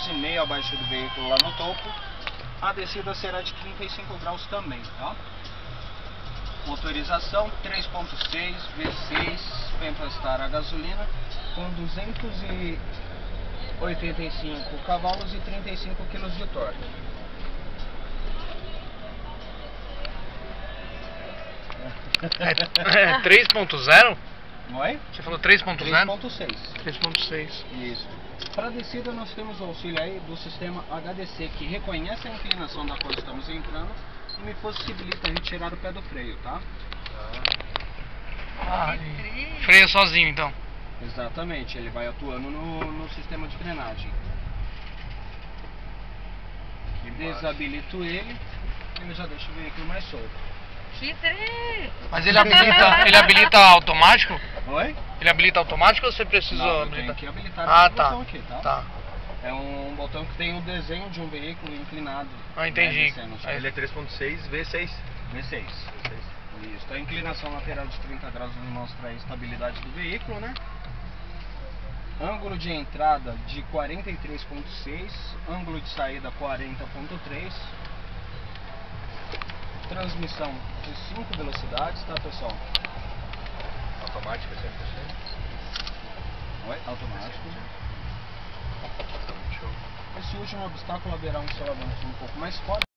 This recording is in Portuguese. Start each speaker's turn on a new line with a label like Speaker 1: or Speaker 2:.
Speaker 1: km abaixo do veículo lá no topo. A descida será de 35 graus também, tá? Motorização 3.6 V6 Pentastar a gasolina com 285 cavalos e 35 kg de torque.
Speaker 2: É 3.0?
Speaker 1: Oi?
Speaker 2: Você falou 3.0?
Speaker 1: 3.6.
Speaker 2: 3.6.
Speaker 1: Isso. Para a descida nós temos o auxílio aí do sistema HDC, que reconhece a inclinação da qual estamos entrando e me possibilita retirar o pé do freio, tá?
Speaker 2: Freia sozinho então.
Speaker 1: Exatamente, ele vai atuando no sistema de frenagem. Desabilito ele já deixa o veículo mais solto.
Speaker 2: Mas ele habilita automático?
Speaker 1: Oi?
Speaker 2: Ele habilita automático ou você precisa
Speaker 1: Não,
Speaker 2: habilitar?
Speaker 1: eu tenho que habilitar esse
Speaker 2: tá.
Speaker 1: botão aqui, tá?
Speaker 2: Tá.
Speaker 1: É um botão que tem o desenho de um veículo inclinado.
Speaker 2: Ah, entendi.
Speaker 3: Ele é 3.6 V6.
Speaker 1: V6. Isso. A inclinação lateral de 30 graus nos mostra a estabilidade do veículo, né? Ângulo de entrada de 43.6, ângulo de saída 40.3. Transmissão de 5 velocidades, tá, pessoal?
Speaker 3: Automática 100%.
Speaker 1: Oi? Automático. Esse último obstáculo haverá um solavanco um pouco mais forte.